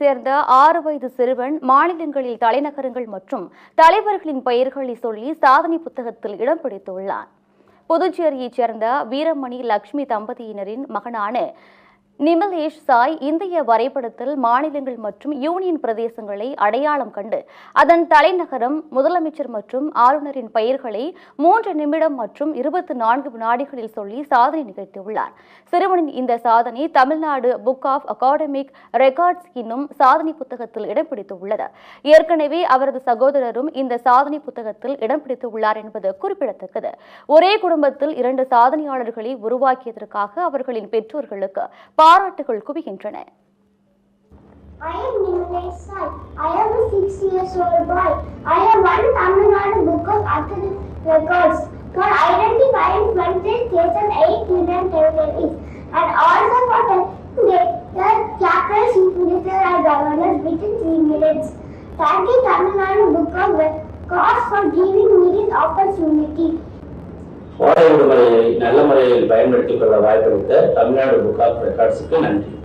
சேர்ந்த 6 வயது சிறுவன் மாநிலங்களில் தலைநகரங்கள் மற்றும் தலைவர்களின் பெயர்களை சொல்லி சாதனை புத்தகத்தில் இடம் பிடித்துள்ளார். புதுச்சேரியைச் சேர்ந்த வீரமணி லட்சுமி தம்பதியினரின் மகனான நிமலேஷ் சாய் இந்திய வரைபடத்தில் மாநிலங்கள் மற்றும் யூனியன் பிரதேசங்களை அடையாளம் கண்டு அதன் தலைநகரம், முதலமைச்சர் மற்றும் ஆளுநரின் பெயர்களை 3 நிமிடம் மற்றும் 24 வினாடிகளில் சொல்லி சாதனை நிகழ்த்தியுள்ளார். சிறுவனின் இந்த சாதனை Tamil Nadu book of academic records என்னும் சாதனை புத்தகத்தில் இடம் பிடித்துள்ளது. ஏற்கனவே அவரது சகோதரரும் இந்த சாதனை புத்தகத்தில் இடம் பிடித்துள்ளார் என்பது குறிப்பிடத்தக்கது. ஒரே குடும்பத்தில் 2 சாதனையாளர்களை உருவாக்கியதற்காக அவர்களின் பெற்றோர்களுக்கு பாராட்டுகள் குவிகின்றன. I am Nimmalesh Sai. I am a 6-year-old boy. I have won Tamil Nadu Book of Athletic Records for identifying 20 station 8 children territories and also for telling their chapters, literature and governors within 3 minutes. Thank you Tamil Nadu Book of Records for giving me this opportunity. கோடை விடுமுறையை நல்ல முறையில் பயன்படுத்திக் கொள்ள வாய்ப்பளித்த Tamil Nadu book of ரெக்கார்ட்ஸுக்கு நன்றி.